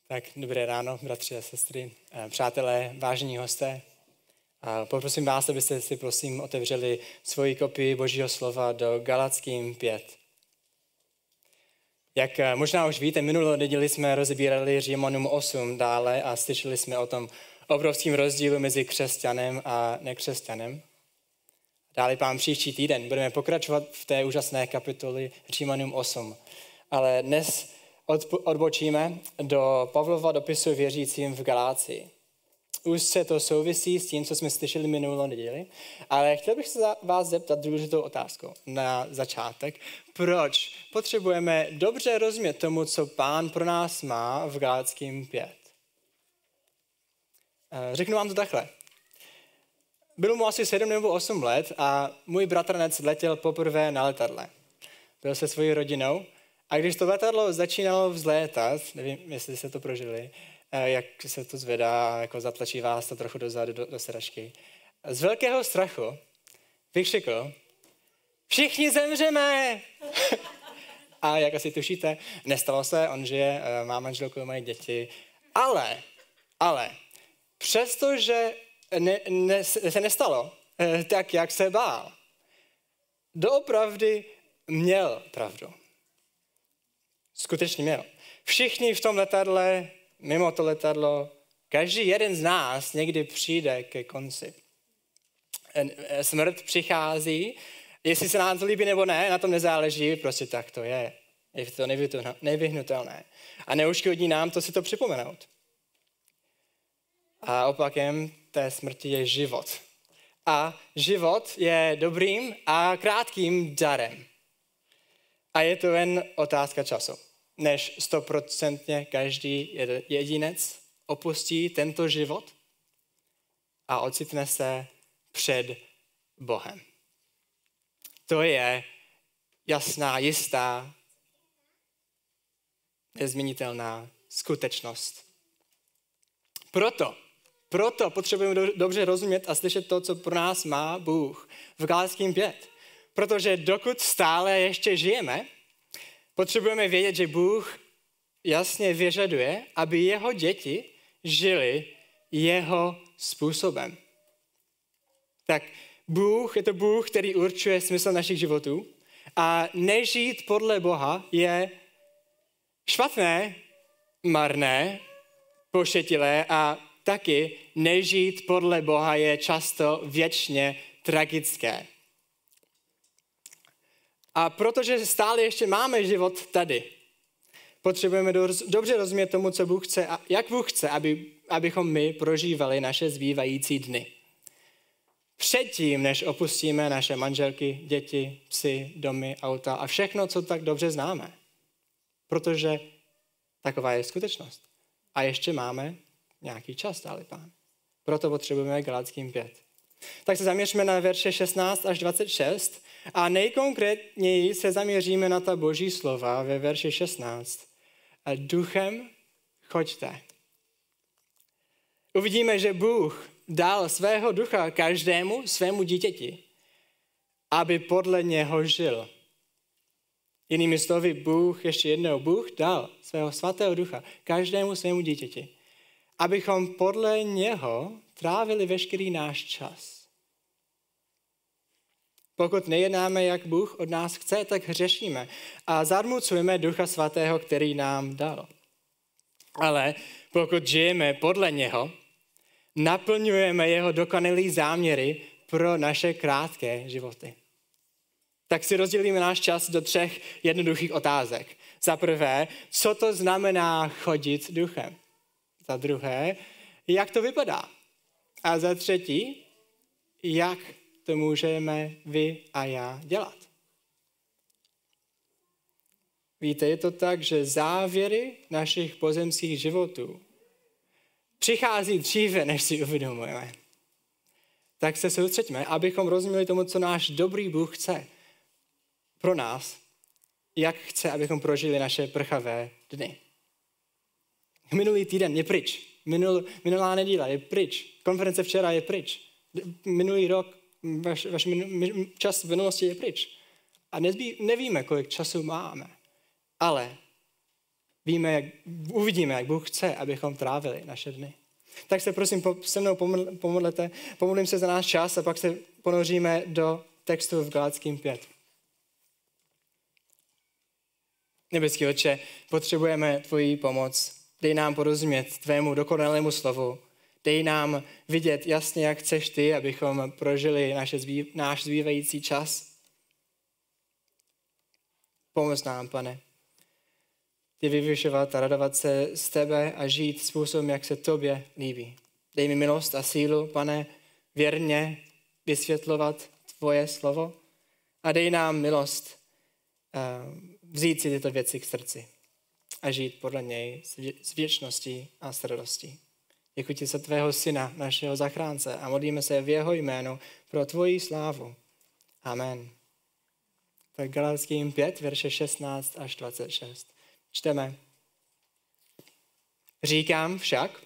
Tak dobré ráno, bratři a sestry, přátelé, vážení hosté. Poprosím vás, abyste si prosím otevřeli svoji kopii Božího slova do Galackým 5. Jak možná už víte, minulou neděli jsme rozebírali Římanům 8 dále a slyšeli jsme o tom obrovském rozdílu mezi křesťanem a nekřesťanem. Dále pán příští týden budeme pokračovat v té úžasné kapitoli Římanům 8. Ale dnes odbočíme do Pavlova dopisu věřícím v Galácii. Už se to souvisí s tím, co jsme slyšeli minulou neděli, ale chtěl bych se vás zeptat důležitou otázku na začátek. Proč potřebujeme dobře rozumět tomu, co Pán pro nás má v Galackým 5? Řeknu vám to takhle. Bylo mu asi 7 nebo 8 let a můj bratranec letěl poprvé na letadle. Byl se svojí rodinou a když to letadlo začínalo vzlétat, nevím, jestli jste to prožili, jak se to zvedá, jako zatlačí vás to trochu dozadu do sedačky. Z velkého strachu vykřikl: všichni zemřeme! A jak asi tušíte, nestalo se, on žije, má manželku, mají děti. Ale, přestože se nestalo tak, jak se bál, doopravdy měl pravdu. Skutečně měl. Všichni v tom letadle, mimo to letadlo, každý jeden z nás někdy přijde ke konci. Smrt přichází, jestli se nám to líbí nebo ne, na tom nezáleží, prostě tak to je. Je to nevyhnutelné. A neuškodí nám to si to připomenout. A opakem té smrti je život. A život je dobrým a krátkým darem. A je to jen otázka času, než 100% každý jedinec opustí tento život a ocitne se před Bohem. To je jasná, jistá, nezměnitelná skutečnost. Proto potřebujeme dobře rozumět a slyšet to, co pro nás má Bůh v Galackým 5. Protože dokud stále ještě žijeme, potřebujeme vědět, že Bůh jasně vyžaduje, aby jeho děti žili jeho způsobem. Tak Bůh je to Bůh, který určuje smysl našich životů a nežít podle Boha je špatné, marné, pošetilé a taky nežít podle Boha je často věčně tragické. A protože stále ještě máme život tady, potřebujeme dobře rozumět tomu, co Bůh chce a jak Bůh chce, abychom my prožívali naše zbývající dny. Předtím, než opustíme naše manželky, děti, psy, domy, auta a všechno, co tak dobře známe. Protože taková je skutečnost. A ještě máme nějaký čas, dále Pán. Proto potřebujeme Galackým 5. Tak se zaměříme na verše 16 až 26 a nejkonkrétněji se zaměříme na ta Boží slova ve verši 16. A duchem choďte. Uvidíme, že Bůh dal svého ducha každému svému dítěti, aby podle něho žil. Jinými slovy, Bůh dal svého svatého ducha každému svému dítěti, abychom podle něho trávili veškerý náš čas. Pokud nejednáme, jak Bůh od nás chce, tak hřešíme a zarmucujeme Ducha Svatého, který nám dal. Ale pokud žijeme podle něho, naplňujeme jeho dokonalé záměry pro naše krátké životy. Tak si rozdělíme náš čas do 3 jednoduchých otázek. Za prvé, co to znamená chodit duchem? Za druhé, jak to vypadá? A za třetí, jak to můžeme vy a já dělat? Víte, je to tak, že závěry našich pozemských životů přichází dříve, než si uvědomujeme. Tak se soustřeďme, abychom rozuměli tomu, co náš dobrý Bůh chce pro nás, jak chce, abychom prožili naše prchavé dny. Minulý týden je pryč. Minulá neděle je pryč. Konference včera je pryč. Minulý rok, váš čas v minulosti je pryč. A nevíme, kolik času máme. Ale uvidíme, jak Bůh chce, abychom trávili naše dny. Tak se prosím se mnou pomodlete, pomodlím se za náš čas a pak se ponoříme do textu v Galackým 5. Nebeský Otče, potřebujeme tvoji pomoc. Dej nám porozumět tvému dokonalému slovu. Dej nám vidět jasně, jak chceš ty, abychom prožili náš zbývající čas. Pomoz nám, Pane. Ty vyvyšovat a radovat se z tebe a žít způsobem, jak se tobě líbí. Dej mi milost a sílu, Pane, věrně vysvětlovat tvoje slovo a dej nám milost vzít si tyto věci k srdci a žít podle něj s věčností a s radostí. Děkuji ti za tvého syna, našeho zachránce a modlíme se v jeho jménu pro tvoji slávu. Amen. Tak Galackým 5, verše 16 až 26. Čteme. Říkám však,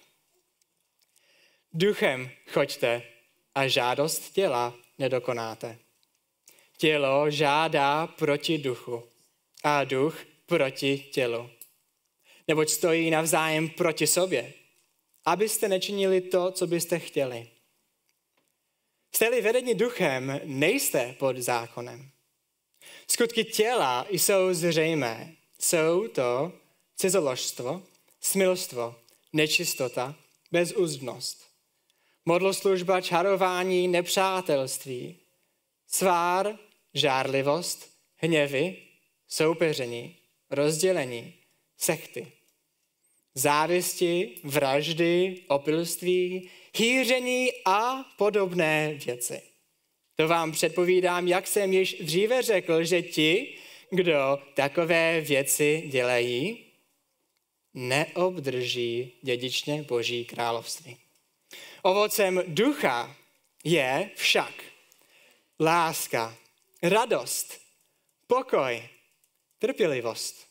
duchem choďte a žádost těla nedokonáte. Tělo žádá proti duchu a duch proti tělu. Neboť stojí navzájem proti sobě, abyste nečinili to, co byste chtěli. Jste-li vedeni duchem, nejste pod zákonem. Skutky těla jsou zřejmé. Jsou to cizoložstvo, smilstvo, nečistota, bezúzdnost, modloslužba, čarování, nepřátelství, svár, žárlivost, hněvy, soupeření, rozdělení, sekty, závisti, vraždy, opilství, hýření a podobné věci. To vám předpovídám, jak jsem již dříve řekl, že ti, kdo takové věci dělají, neobdrží dědičně Boží království. Ovocem ducha je však láska, radost, pokoj, trpělivost,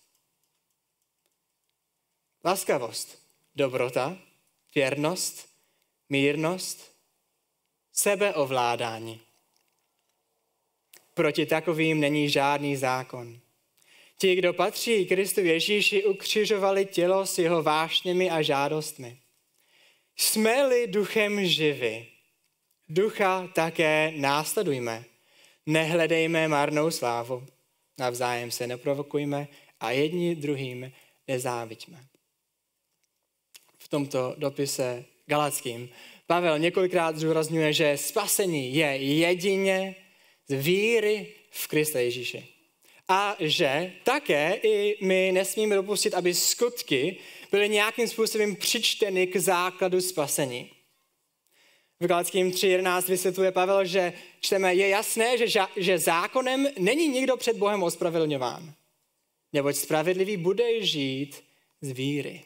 laskavost, dobrota, věrnost, mírnost, sebeovládání. Proti takovým není žádný zákon. Ti, kdo patří Kristu Ježíši, ukřižovali tělo s jeho vášněmi a žádostmi. Jsme-li duchem živi, ducha také následujme. Nehledejme marnou slávu. Navzájem se neprovokujme a jedni druhým nezáviďme. V tomto dopise Galackým Pavel několikrát zdůrazňuje, že spasení je jedině z víry v Krista Ježíše. A že také i my nesmíme dopustit, aby skutky byly nějakým způsobem přičteny k základu spasení. V Galackým 3.11 vysvětluje Pavel, že čteme, je jasné, že zákonem není nikdo před Bohem ospravedlňován. Neboť spravedlivý bude žít z víry.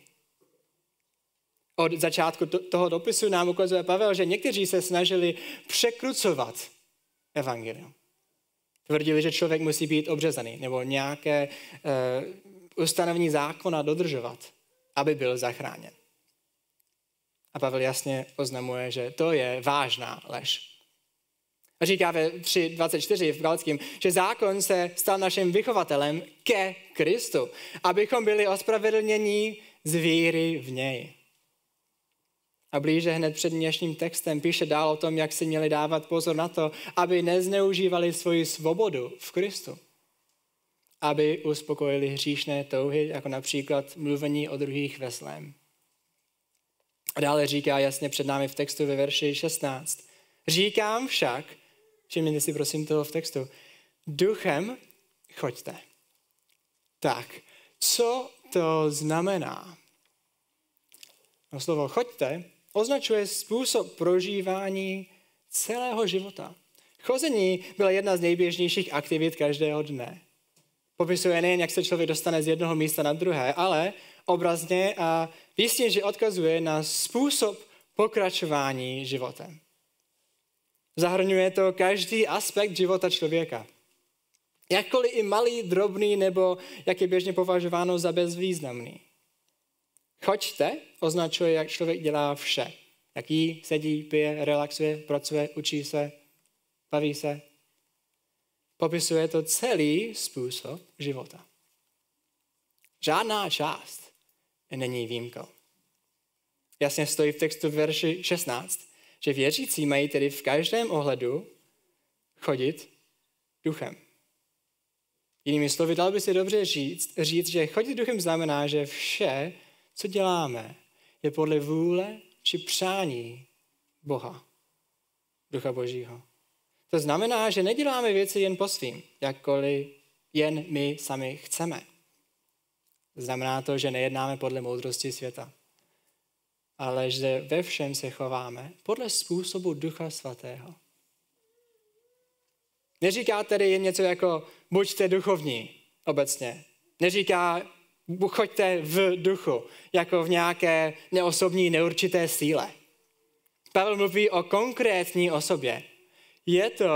Od začátku toho dopisu nám ukazuje Pavel, že někteří se snažili překrucovat evangelium. Tvrdili, že člověk musí být obřezaný nebo nějaké ustanovení zákona dodržovat, aby byl zachráněn. A Pavel jasně oznamuje, že to je vážná lež. A říká ve 3.24 v Galackým, že zákon se stal naším vychovatelem ke Kristu, abychom byli ospravedlněni z víry v něj. A blíže hned před dnešním textem píše dál o tom, jak si měli dávat pozor na to, aby nezneužívali svoji svobodu v Kristu. Aby uspokojili hříšné touhy, jako například mluvení o druhých ve zlém. A dále říká jasně před námi v textu ve verši 16. Říkám však, všimněte si prosím toho v textu, duchem choďte. Tak, co to znamená? No, slovo choďte označuje způsob prožívání celého života. Chození byla jedna z nejběžnějších aktivit každého dne. Popisuje nejen, jak se člověk dostane z jednoho místa na druhé, ale obrazně a výstěžně odkazuje na způsob pokračování životem. Zahrnuje to každý aspekt života člověka. Jakkoliv i malý, drobný nebo jak je běžně považováno za bezvýznamný. Choďte označuje, jak člověk dělá vše. Jak jí, sedí, pije, relaxuje, pracuje, učí se, baví se. Popisuje to celý způsob života. Žádná část není výjimkou. Jasně stojí v textu verši 16, že věřící mají tedy v každém ohledu chodit duchem. Jinými slovy, dal by si dobře říct, že chodit duchem znamená, že vše, co děláme, je podle vůle či přání Boha, Ducha Božího. To znamená, že neděláme věci jen po svým, jakkoliv jen my sami chceme. Znamená to, že nejednáme podle moudrosti světa, ale že ve všem se chováme podle způsobu Ducha Svatého. Neříká tedy jen něco jako buďte duchovní obecně. Neříká choďte v duchu, jako v nějaké neosobní, neurčité síle. Pavel mluví o konkrétní osobě. Je to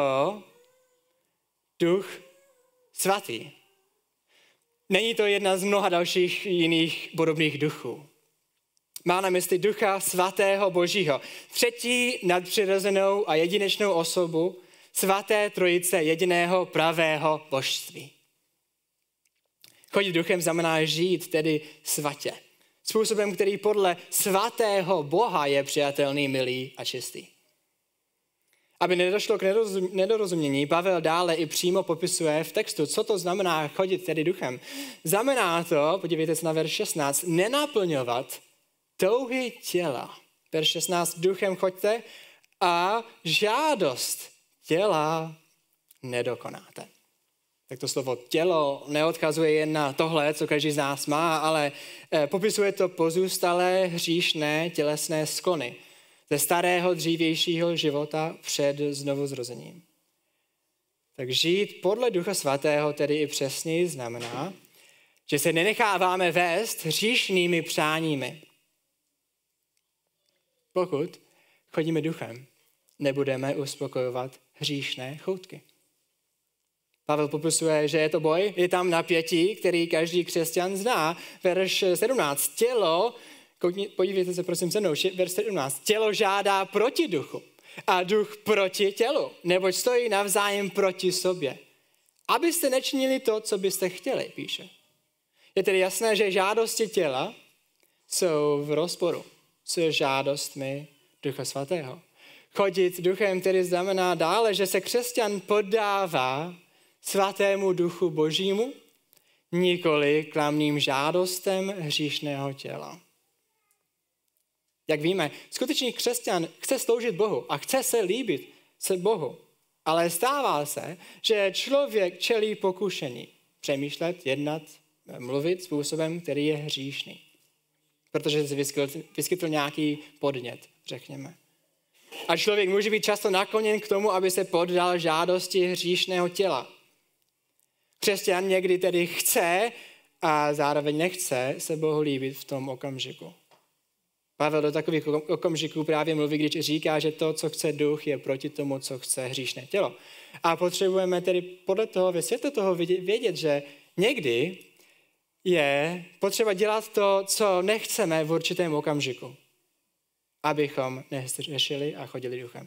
Duch Svatý. Není to jedna z mnoha dalších jiných podobných duchů. Má na mysli Ducha Svatého Božího, třetí nadpřirozenou a jedinečnou osobu Svaté Trojice jediného pravého božství. Chodit duchem znamená žít tedy svatě. Způsobem, který podle svatého Boha je přijatelný, milý a čistý. Aby nedošlo k nedorozumění, Pavel dále i přímo popisuje v textu, co to znamená chodit tedy duchem. Znamená to, podívejte se na verš 16, nenaplňovat touhy těla. Verš 16, duchem choďte a žádost těla nedokonáte. Tak to slovo tělo neodkazuje jen na tohle, co každý z nás má, ale popisuje to pozůstalé hříšné tělesné sklony ze starého dřívějšího života před znovuzrozením. Tak žít podle Ducha Svatého tedy i přesněji znamená, že se nenecháváme vést hříšnými přáními. Pokud chodíme duchem, nebudeme uspokojovat hříšné choutky. Pavel popisuje, že je to boj, je tam napětí, který každý křesťan zná. Verš 17. Tělo, podívejte se prosím se mnou, verš 17. Tělo žádá proti duchu a duch proti tělu, neboť stojí navzájem proti sobě. Abyste nečinili to, co byste chtěli, píše. Je tedy jasné, že žádosti těla jsou v rozporu s žádostmi Ducha Svatého. Chodit duchem tedy znamená dále, že se křesťan podává Svatému Duchu Božímu, nikoli klamným žádostem hříšného těla. Jak víme, skutečný křesťan chce sloužit Bohu a chce se líbit se Bohu, ale stává se, že člověk čelí pokušení přemýšlet, jednat, mluvit způsobem, který je hříšný. Protože se vyskytl nějaký podnět, řekněme. A člověk může být často nakloněn k tomu, aby se poddal žádosti hříšného těla. Křesťan někdy tedy chce a zároveň nechce se Bohu líbit v tom okamžiku. Pavel do takových okamžiků právě mluví, když říká, že to, co chce duch, je proti tomu, co chce hříšné tělo. A potřebujeme tedy podle toho, ve světle toho vědět, že někdy je potřeba dělat to, co nechceme v určitém okamžiku, abychom neřešili a chodili duchem.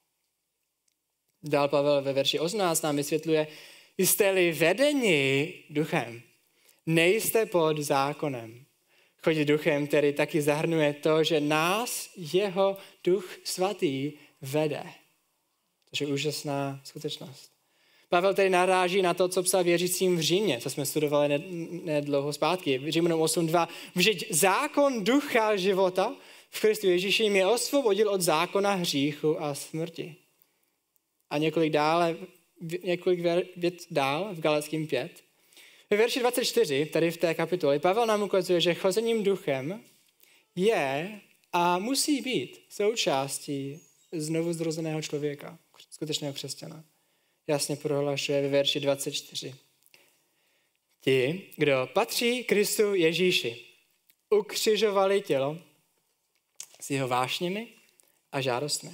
Dál Pavel ve verši 18 nám vysvětluje, jste-li vedeni duchem, nejste pod zákonem. Chodit duchem tedy taky zahrnuje to, že nás jeho Duch Svatý vede. To je úžasná skutečnost. Pavel tedy naráží na to, co psal věřícím v Římě, co jsme studovali nedlouho zpátky. V Římanům 8.2. Vždyť zákon ducha života v Kristu Ježíši mě osvobodil od zákona hříchu a smrti. A několik vět dál v Galackým 5. Ve verši 24, tady v té kapitole, Pavel nám ukazuje, že chozením duchem je a musí být součástí znovu zrozeného člověka, skutečného křesťana. Jasně prohlašuje ve verši 24. Ti, kdo patří Kristu Ježíši, ukřižovali tělo s jeho vášněmi a žádostmi.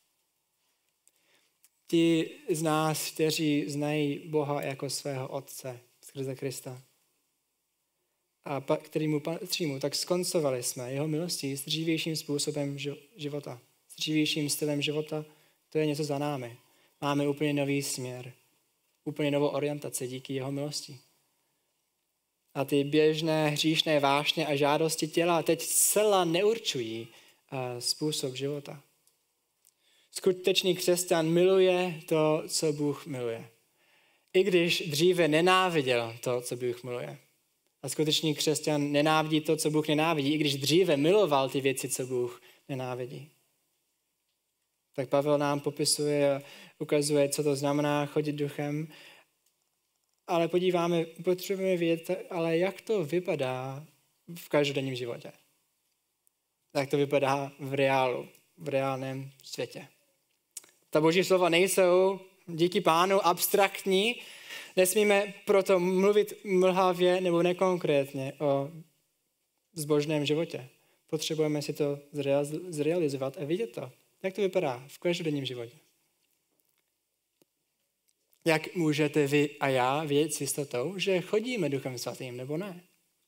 Ti z nás, kteří znají Boha jako svého Otce skrze Krista a kterýmu patříme, tak skoncovali jsme jeho milostí s dřívějším způsobem života, s dřívějším stylem života. To je něco za námi. Máme úplně nový směr, úplně novou orientaci díky jeho milosti. A ty běžné hříšné vášně a žádosti těla teď zcela neurčují způsob života. Skutečný křesťan miluje to, co Bůh miluje. I když dříve nenáviděl to, co Bůh miluje. A skutečný křesťan nenávidí to, co Bůh nenávidí, i když dříve miloval ty věci, co Bůh nenávidí. Tak Pavel nám popisuje a ukazuje, co to znamená chodit duchem. Ale potřebujeme vědět, ale jak to vypadá v každodenním životě. Jak to vypadá v reálu, v reálném světě. Ta boží slova nejsou díky Pánu abstraktní, nesmíme proto mluvit mlhavě nebo nekonkrétně o zbožném životě. Potřebujeme si to zrealizovat a vidět to. Jak to vypadá v každodenním životě. Jak můžete vy a já vědět s jistotou, že chodíme Duchem Svatým nebo ne?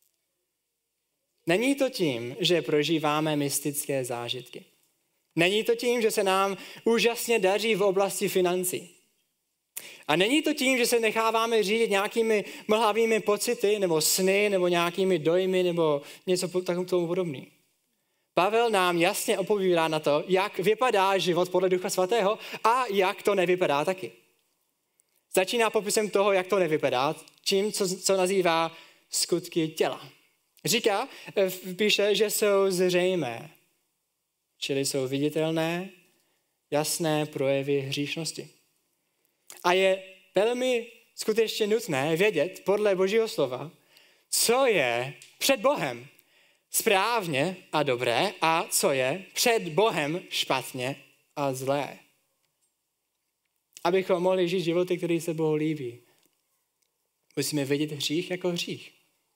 Není to tím, že prožíváme mystické zážitky. Není to tím, že se nám úžasně daří v oblasti financí. A není to tím, že se necháváme řídit nějakými mlhavými pocity nebo sny nebo nějakými dojmy nebo něco tomu podobného. Pavel nám jasně odpovídá na to, jak vypadá život podle Ducha Svatého a jak to nevypadá taky. Začíná popisem toho, jak to nevypadá, co nazývá skutky těla. Píše, že jsou zřejmé, čili jsou viditelné, jasné projevy hříšnosti. A je velmi skutečně nutné vědět podle Božího slova, co je před Bohem správně a dobré a co je před Bohem špatně a zlé. Abychom mohli žít životy, které se Bohu líbí, musíme vidět hřích jako hřích.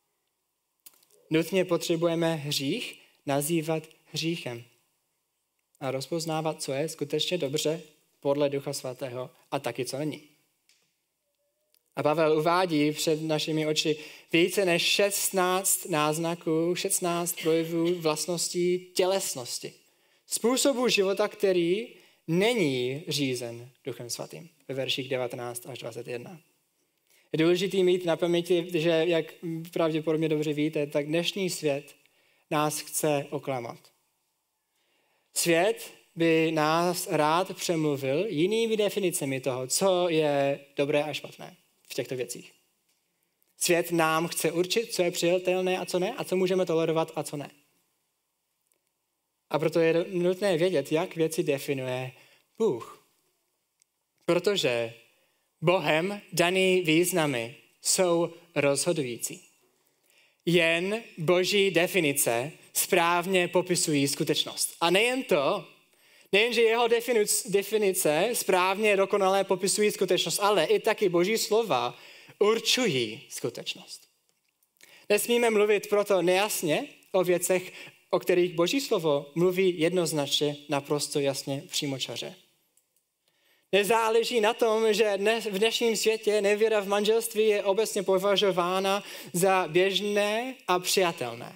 Nutně potřebujeme hřích nazývat hříchem a rozpoznávat, co je skutečně dobře podle Ducha Svatého a taky, co není. A Pavel uvádí před našimi oči více než 16 náznaků, 16 projevů vlastností tělesnosti. Způsobu života, který není řízen Duchem Svatým. Ve verších 19 až 21. Je důležité mít na paměti, že jak pravděpodobně dobře víte, tak dnešní svět nás chce oklamat. Svět by nás rád přemluvil jinými definicemi toho, co je dobré a špatné v těchto věcích. Svět nám chce určit, co je přijatelné a co ne, a co můžeme tolerovat a co ne. A proto je nutné vědět, jak věci definuje Bůh. Protože Bohem daný významy jsou rozhodující. Jen Boží definice správně popisují skutečnost. A nejen že jeho definice správně dokonale popisují skutečnost, ale i taky Boží slova určují skutečnost. Nesmíme mluvit proto nejasně o věcech, o kterých Boží slovo mluví jednoznačně, naprosto jasně, přímočaře. Nezáleží na tom, že v dnešním světě nevěra v manželství je obecně považována za běžné a přijatelné.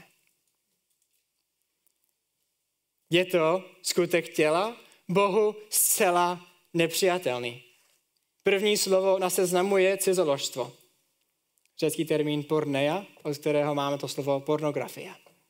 Je to skutek těla, Bohu zcela nepřijatelný. První slovo na seznamu je cizoložstvo. Řecký termín porneia, od kterého máme to slovo pornografie.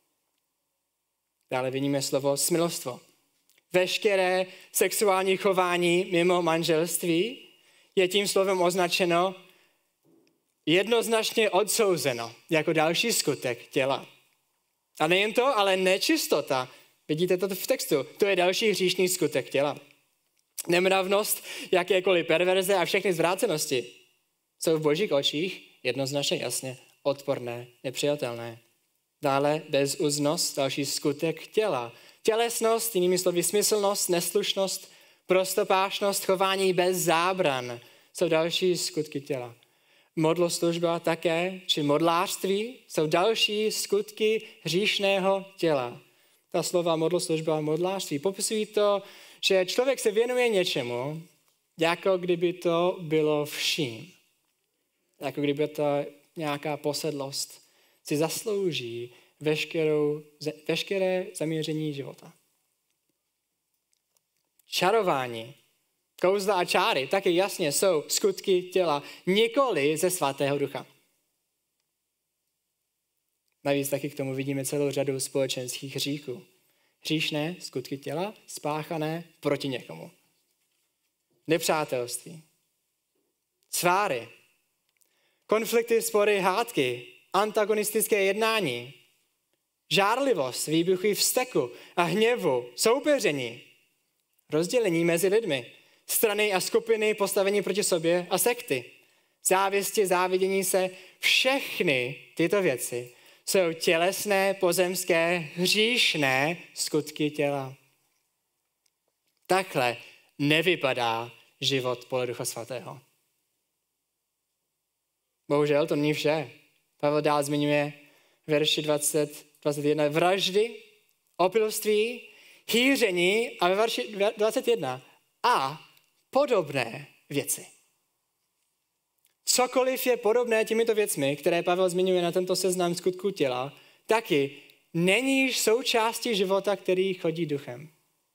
Dále vidíme slovo smilstvo. Veškeré sexuální chování mimo manželství je tím slovem označeno jednoznačně odsouzeno jako další skutek těla. A nejen to, ale nečistota. Vidíte to v textu. To je další hříšný skutek těla. Nemravnost, jakékoliv perverze a všechny zvrácenosti jsou v Božích očích jednoznačně jasně odporné, nepřijatelné. Dále bezúznost, další skutek těla. Tělesnost, jinými slovy smyslnost, neslušnost, prostopášnost, chování bez zábran jsou další skutky těla. Modloslužba také, či modlářství jsou další skutky hříšného těla. Ta slova modloslužba a modlářství popisují to, že člověk se věnuje něčemu, jako kdyby to bylo vším. Jako kdyby to nějaká posedlost si zaslouží veškeré zaměření života. Čarování, kouzla a čáry taky jasně jsou skutky těla, nikoli ze svatého ducha. Navíc taky k tomu vidíme celou řadu společenských hříchů. Hříšné skutky těla, spáchané proti někomu. Nepřátelství, sváry, konflikty, spory, hádky, antagonistické jednání, žárlivost, výbuchy vzteku a hněvu, soupeření, rozdělení mezi lidmi, strany a skupiny postavení proti sobě a sekty, závisti, závidění se, všechny tyto věci jsou tělesné, pozemské, hříšné skutky těla. Takhle nevypadá život podle Ducha Svatého. Bohužel to není vše. Pavel dál zmiňuje verši 21 vraždy, opilství, hýření a ve verši 21 a podobné věci. Cokoliv je podobné těmito věcmi, které Pavel zmiňuje na tento seznam skutků těla, taky není již součástí života, který chodí duchem.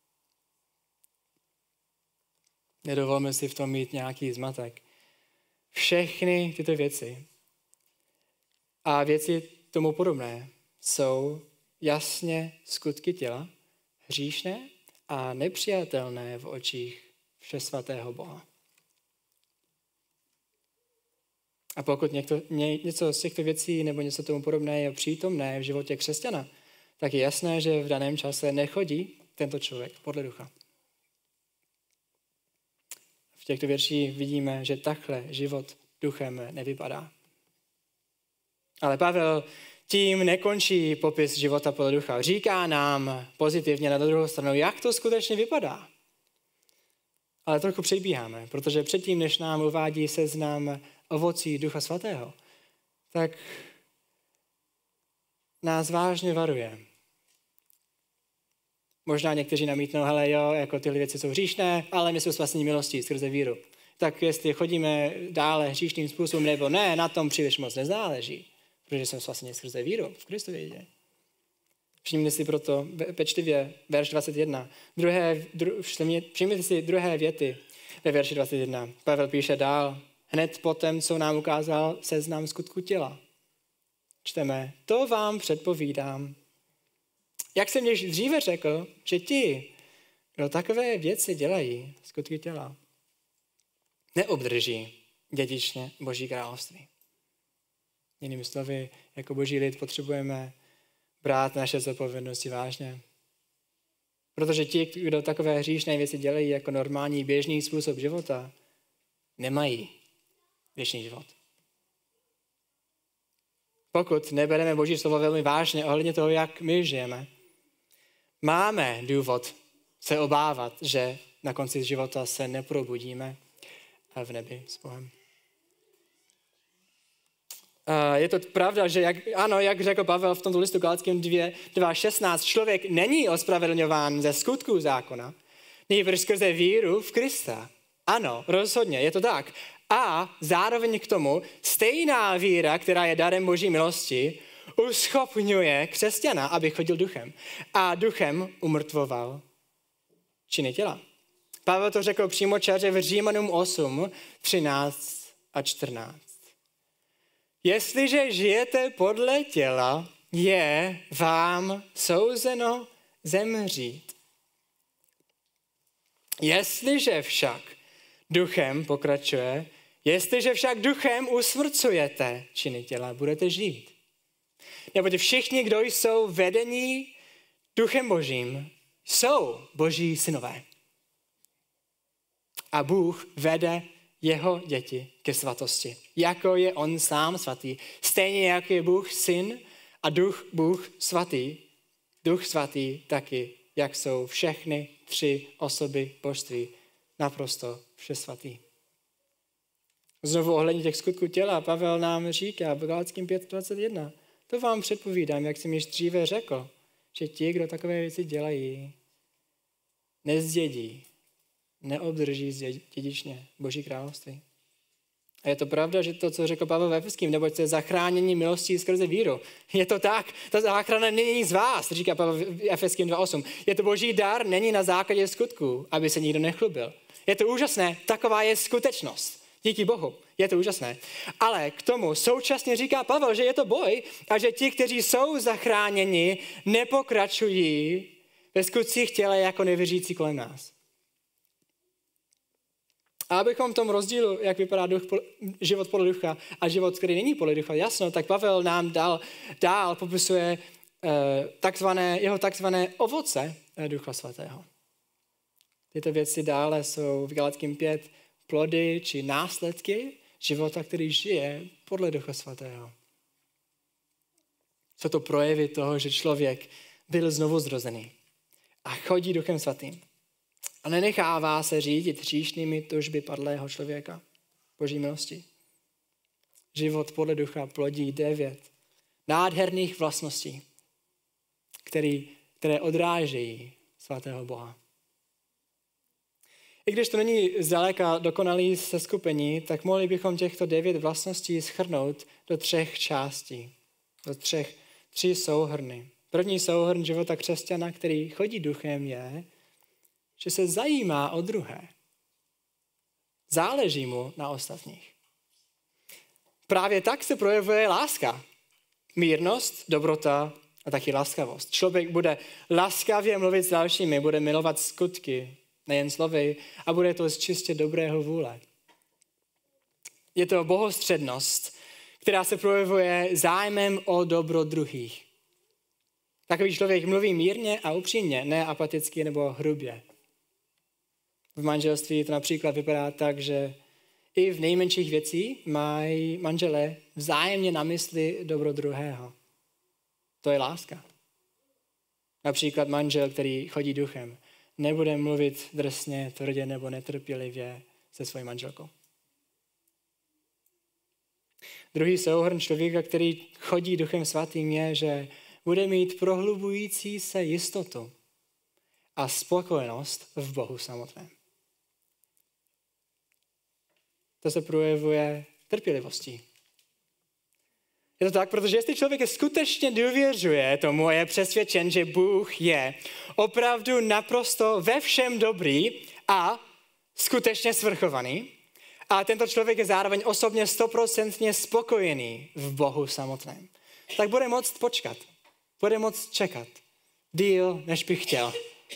Nedovolme si v tom mít nějaký zmatek. Všechny tyto věci a věci tomu podobné jsou jasně skutky těla, hříšné a nepřijatelné v očích všesvatého Boha. A pokud něco z těchto věcí nebo něco tomu podobné je přítomné v životě křesťana, tak je jasné, že v daném čase nechodí tento člověk podle ducha. V těchto věřích vidíme, že takhle život duchem nevypadá. Ale Pavel tím nekončí popis života podle ducha. Říká nám pozitivně na druhou stranu, jak to skutečně vypadá. Ale trochu předbíháme, protože předtím, než nám uvádí seznam ovocí Ducha Svatého, tak nás vážně varuje. Možná někteří namítnou, hele jo, jako tyhle věci jsou hříšné, ale my jsou spasení milostí skrze víru. Tak jestli chodíme dále hříšným způsobem nebo ne, na tom příliš moc nezáleží, protože jsme spasení skrze víru v Kristu jedině. Všimněte si proto pečlivě verš 21. Všimněte si druhé věty ve verši 21. Pavel píše dál, hned potom, co nám ukázal seznam skutku těla. Čteme, to vám předpovídám. Jak jsem již dříve řekl, že ti, kdo takové věci dělají, skutky těla, neobdrží dědičně Boží království. Jinými slovy, jako Boží lid potřebujeme brát naše zodpovědnosti vážně. Protože ti, kdo takové hříšné věci dělají jako normální běžný způsob života, nemají věčný život. Pokud nebereme Boží slovo velmi vážně ohledně toho, jak my žijeme, máme důvod se obávat, že na konci života se neprobudíme v nebi s Bohem. Je to pravda, že jak řekl Pavel v tomto listu Galatským 2:16, člověk není ospravedlňován ze skutků zákona, nýbrž skrze víru v Krista. Ano, rozhodně, je to tak. A zároveň k tomu stejná víra, která je darem Boží milosti, uschopňuje křesťana, aby chodil duchem. A duchem umrtvoval činy těla. Pavel to řekl přímo čaře v Římanům 8:13 a 14. Jestliže žijete podle těla, je vám souzeno zemřít. Jestliže však duchem usmrcujete činy těla, budete žít. Neboť všichni, kdo jsou vedení duchem Božím, jsou Boží synové. A Bůh vede jeho děti ke svatosti, jako je on sám svatý. Stejně jako je Bůh syn a Bůh svatý, duch svatý taky, jak jsou všechny tři osoby božství, naprosto všesvatý. Znovu ohledně těch skutků těla Pavel nám říká v Galatským 5:21. To vám předpovídám, jak jsem již dříve řekl, že ti, kdo takové věci dělají, nezdědí, neobdrží dědičně Boží království. A je to pravda, že to, co řekl Pavel v Efeským, neboť jste zachráněni milostí skrze víru. Je to tak, ta záchrana není z vás, říká Pavel v Efeským 2:8. Je to Boží dar, není na základě skutků, aby se nikdo nechlubil. Je to úžasné, taková je skutečnost. Díky Bohu, je to úžasné. Ale k tomu současně říká Pavel, že je to boj a že ti, kteří jsou zachráněni, nepokračují ve skutcích těla jako nevěřící kolem nás. A abychom v tom rozdílu, jak vypadá život podle ducha a život, který není podle ducha, jasno, tak Pavel nám dál popisuje jeho takzvané ovoce Ducha Svatého. Tyto věci dále jsou v Galatským 5 plody či následky života, který žije podle Ducha Svatého. Jsou to projevy toho, že člověk byl znovu zrozený a chodí Duchem Svatým. A nenechává se řídit hříšnými tužby padlého člověka, Boží milosti. Život podle ducha plodí 9 nádherných vlastností, které odrážejí svatého Boha. I když to není zdaleka dokonalý seskupení, tak mohli bychom těchto 9 vlastností shrnout do 3 částí, do 3 souhrny. První souhrn života křesťana, který chodí duchem, je, že se zajímá o druhé. Záleží mu na ostatních. Právě tak se projevuje láska. Mírnost, dobrota a taky laskavost. Člověk bude laskavě mluvit s dalšími, bude milovat skutky, nejen slovy, a bude to z čistě dobrého vůle. Je to bohostřednost, která se projevuje zájmem o dobro druhých. Takový člověk mluví mírně a upřímně, ne apaticky nebo hrubě. V manželství to například vypadá tak, že i v nejmenších věcích mají manželé vzájemně na mysli dobro druhého. To je láska. Například manžel, který chodí duchem, nebude mluvit drsně, tvrdě nebo netrpělivě se svojí manželkou. Druhý souhrn člověka, který chodí Duchem Svatým, je, že bude mít prohlubující se jistotu a spokojenost v Bohu samotném. To se projevuje trpělivostí. Je to tak, protože jestli člověk skutečně důvěřuje tomu a je přesvědčen, že Bůh je opravdu naprosto ve všem dobrý a skutečně svrchovaný, a tento člověk je zároveň osobně 100% spokojený v Bohu samotném, tak bude moct počkat, bude moct čekat díl, než by chtěl.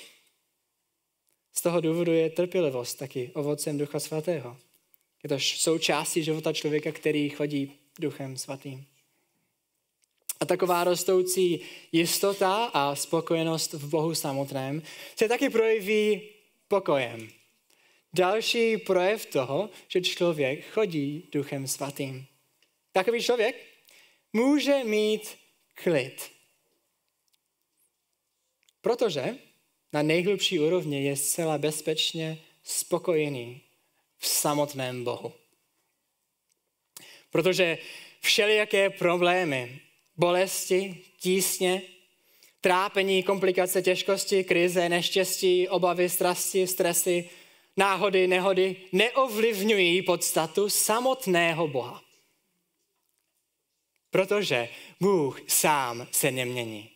Z toho důvodu je trpělivost taky ovocem Ducha Svatého. Je to součástí života člověka, který chodí Duchem Svatým. A taková rostoucí jistota a spokojenost v Bohu samotném se taky projeví pokojem. Další projev toho, že člověk chodí Duchem Svatým. Takový člověk může mít klid. Protože na nejhlubší úrovni je zcela bezpečně spokojený v samotném Bohu. Protože všelijaké problémy, bolesti, tísně, trápení, komplikace, těžkosti, krize, neštěstí, obavy, strasti, stresy, náhody, nehody neovlivňují podstatu samotného Boha. Protože Bůh sám se nemění.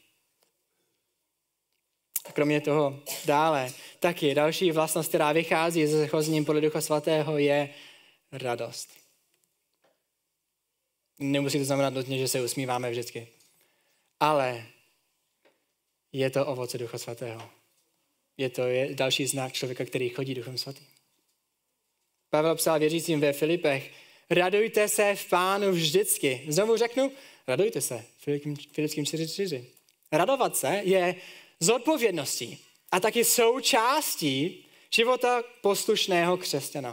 A kromě toho dále taky další vlastnost, která vychází ze chozením podle Ducha Svatého, je radost. Nemusí to znamenat nutně, že se usmíváme vždycky. Ale je to ovoce Ducha Svatého. Je to další znak člověka, který chodí Duchem Svatým. Pavel psal věřícím ve Filipech: radujte se v Pánu vždycky. Znovu řeknu, radujte se. Filipským 4:4. Radovat se je zodpovědností a taky součástí života poslušného křesťana.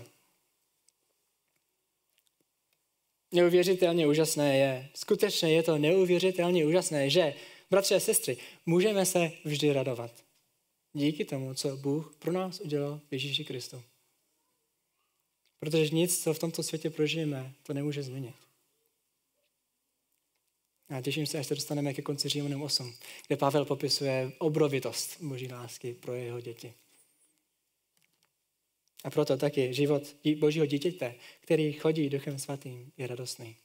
Neuvěřitelně úžasné je, skutečně je to neuvěřitelně úžasné, že, bratři a sestry, můžeme se vždy radovat. Díky tomu, co Bůh pro nás udělal v Ježíši Kristu. Protože nic, co v tomto světě prožijeme, to nemůže změnit. A těším se, až se dostaneme ke konci Římanům 8, kde Pavel popisuje obrovitost Boží lásky pro jeho děti. A proto taky život Božího dítěte, který chodí Duchem Svatým, je radostný.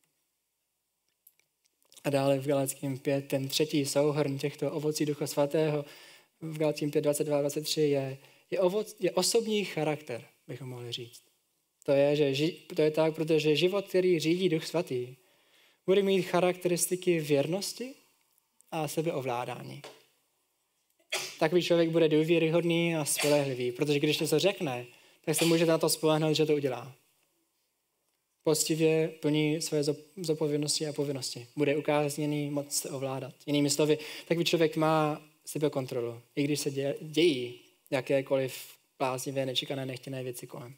A dále v Galatským 5, ten třetí souhrn těchto ovocí Ducha Svatého, v Galatským 5, 22 a 23 je osobní charakter, bychom mohli říct. To je tak, protože život, který řídí Duch Svatý, bude mít charakteristiky věrnosti a sebeovládání. Takový člověk bude důvěryhodný a spolehlivý, protože když něco řekne, tak se můžete na to spolehnout, že to udělá. Poctivě plní své zodpovědnosti a povinnosti. Bude ukázněný moc se ovládat. Jinými slovy, takový člověk má sebekontrolu, i když se dějí jakékoliv bláznivé, nečekané, nechtěné věci kolem.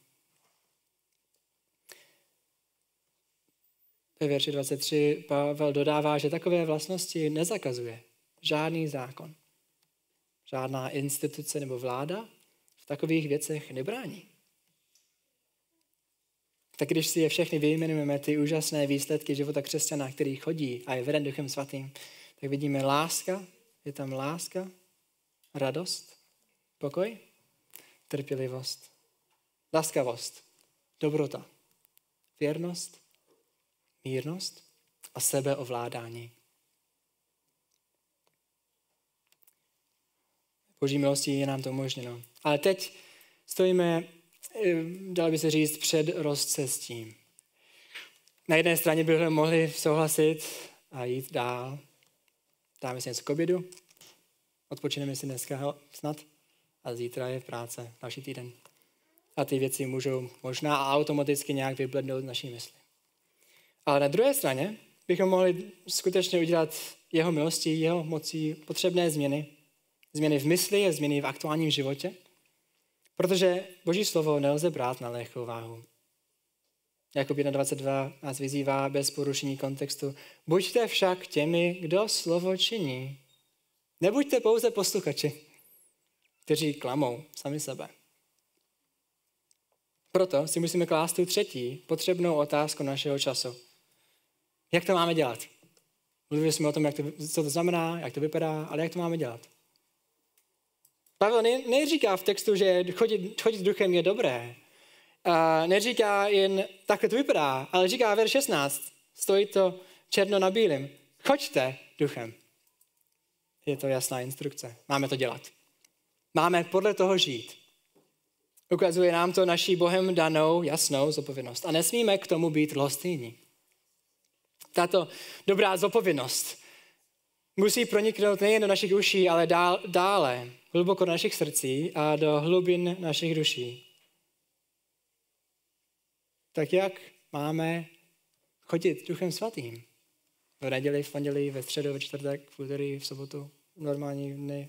Ve verši 23 Pavel dodává, že takové vlastnosti nezakazuje žádný zákon. Žádná instituce nebo vláda v takových věcech nebrání. Tak když si je všechny vyjmenujeme, ty úžasné výsledky života křesťana, který chodí a je veden Duchem Svatým, tak vidíme je tam láska, radost, pokoj, trpělivost, laskavost, dobrota, věrnost, mírnost a sebeovládání. Boží milostí je nám to umožněno. Ale teď stojíme, dalo by se říct, před rozcestím. Na jedné straně bychom mohli souhlasit a jít dál. Dáme si něco k obědu, odpočineme si dneska snad a zítra je práce, další týden. A ty věci můžou možná a automaticky nějak vyblednout z naší mysli. Ale na druhé straně bychom mohli skutečně udělat jeho milostí, jeho mocí potřebné změny. Změny v mysli a změny v aktuálním životě. Protože Boží slovo nelze brát na lehkou váhu. Jakub 1.22 nás vyzývá bez porušení kontextu. Buďte však těmi, kdo slovo činí. Nebuďte pouze posluchači, kteří klamou sami sebe. Proto si musíme klást tu třetí potřebnou otázku našeho času. Jak to máme dělat? Mluvili jsme o tom, co to znamená, jak to vypadá, ale jak to máme dělat? Pavel neříká v textu, že chodit duchem je dobré. Neříká jen, takhle to vypadá, ale říká verš 16. Stojí to černo na bílém. Choďte duchem. Je to jasná instrukce. Máme to dělat. Máme podle toho žít. Ukazuje nám to naší Bohem danou jasnou zodpovědnost. A nesmíme k tomu být lhostejní. Tato dobrá zodpovědnost musí proniknout nejen do našich uší, ale dále, hluboko do našich srdcí a do hlubin našich duší. Tak jak máme chodit Duchem Svatým? V neděli, v pondělí, ve středu, ve čtvrtek, v úterý, v sobotu, normální dny.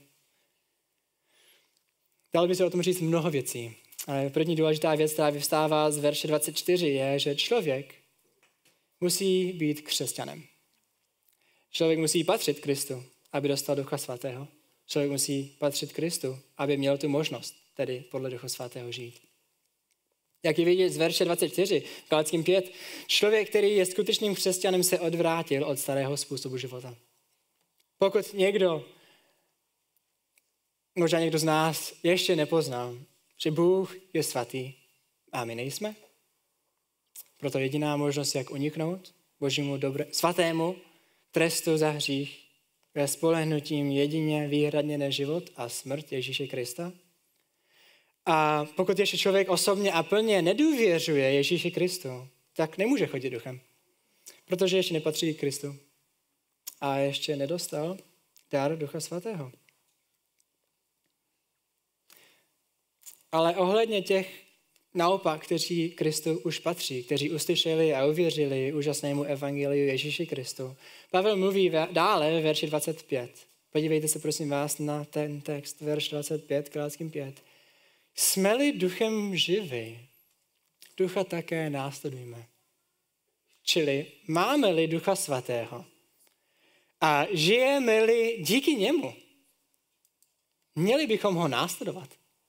Dalo by se o tom říct mnoho věcí. Ale první důležitá věc, která vyvstává z verše 24, je, že člověk musí být křesťanem. Člověk musí patřit Kristu, aby dostal Ducha Svatého. Člověk musí patřit Kristu, aby měl tu možnost, tedy podle Ducha Svatého žít. Jak je vidět z verše 24, Galackým 5, člověk, který je skutečným křesťanem, se odvrátil od starého způsobu života. Pokud možná někdo z nás ještě nepoznal, že Bůh je svatý a my nejsme, proto jediná možnost, jak uniknout Božímu svatému trestu za hřích, je spolehnutím jedině výhradně na život a smrt Ježíše Krista. A pokud ještě člověk osobně a plně nedůvěřuje Ježíši Kristu, tak nemůže chodit duchem, protože ještě nepatří k Kristu a ještě nedostal dar Ducha Svatého. Ale ohledně těch naopak, kteří Kristu už patří, kteří uslyšeli a uvěřili úžasnému evangeliu Ježíši Kristu, Pavel mluví dále ve verši 25. Podívejte se prosím vás na ten text, verš 25, Galackým 5. Jsme-li duchem živi, ducha také následujme. Čili máme-li Ducha Svatého a žijeme-li díky němu, měli bychom ho následovat.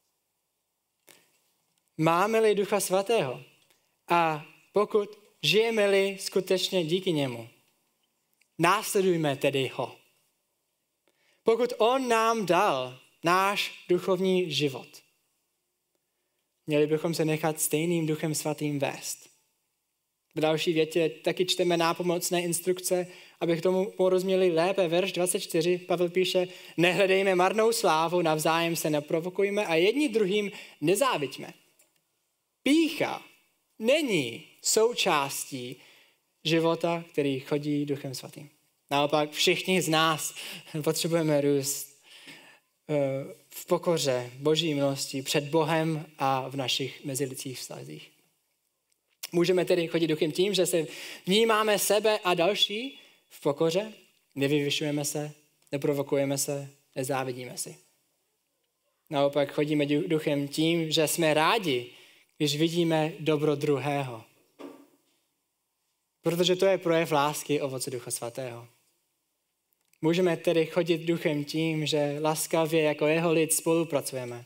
Máme-li Ducha Svatého a pokud žijeme-li skutečně díky němu, následujme tedy ho. Pokud on nám dal náš duchovní život, měli bychom se nechat stejným Duchem Svatým vést. V další větě taky čteme nápomocné instrukce, aby k tomu porozuměli lépe. Verš 24, Pavel píše, nehledejme marnou slávu, navzájem se neprovokujme a jedni druhým nezáviďme. Pýcha není součástí života, který chodí Duchem Svatým. Naopak všichni z nás potřebujeme růst v pokoře, Boží milosti před Bohem a v našich mezilidských vztazích. Můžeme tedy chodit duchem tím, že se vnímáme sebe a další v pokoře, nevyvyšujeme se, neprovokujeme se, nezávidíme si. Naopak chodíme duchem tím, že jsme rádi, když vidíme dobro druhého. Protože to je projev lásky, ovoce Ducha Svatého. Můžeme tedy chodit duchem tím, že laskavě jako jeho lid spolupracujeme.